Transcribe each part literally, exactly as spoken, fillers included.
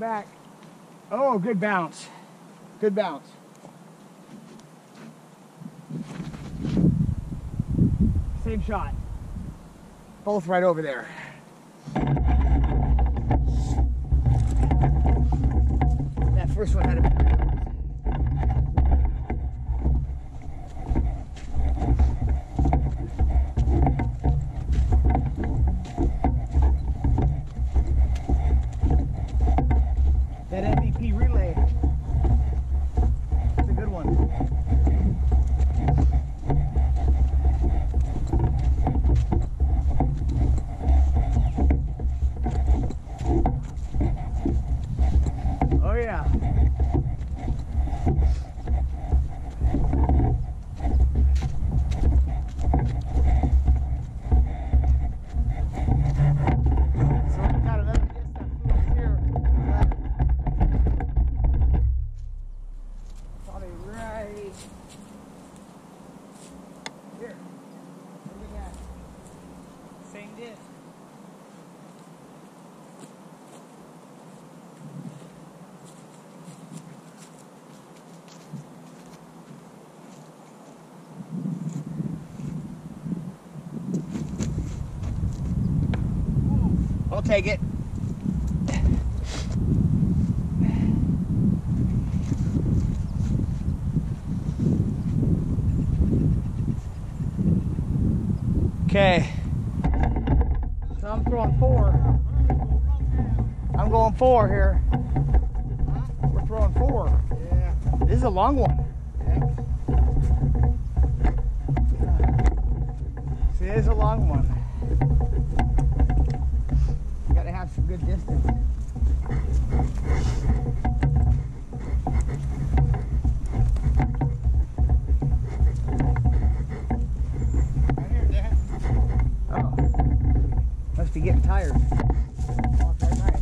back. Oh, good bounce. Good bounce. Same shot. Both right over there. That first one had a... That M V P relay. It's a good one. Oh yeah. So we got another guess that flew over here. Probably right here. Look at that. Same disc. I'll take it. Okay. So I'm throwing four. I'm going four here. We're throwing four. Yeah. This is a long one. Yeah. See, it is a long one. Gotta have some good distance. Right here, Dad. Oh. Must be getting tired. Walk that night.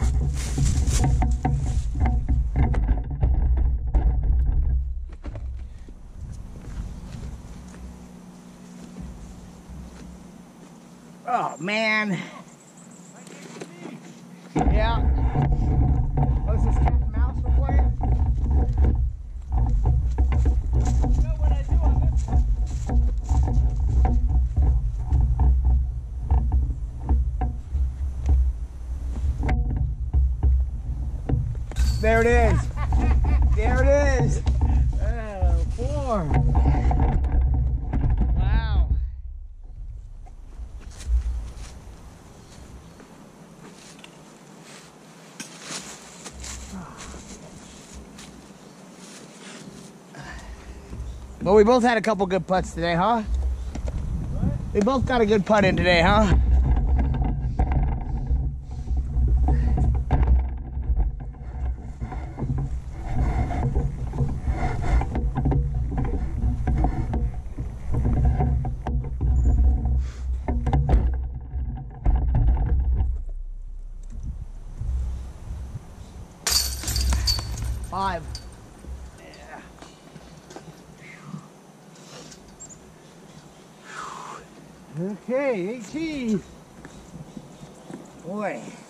Oh man. Yeah. Oh, is this cat and mouse we're playing? You know what I do on this one? There it is. There it is. Oh, four. Wow. Well, we both had a couple good putts today, huh? What? We both got a good putt in today, huh? Five. Okay, eighteen. Boy.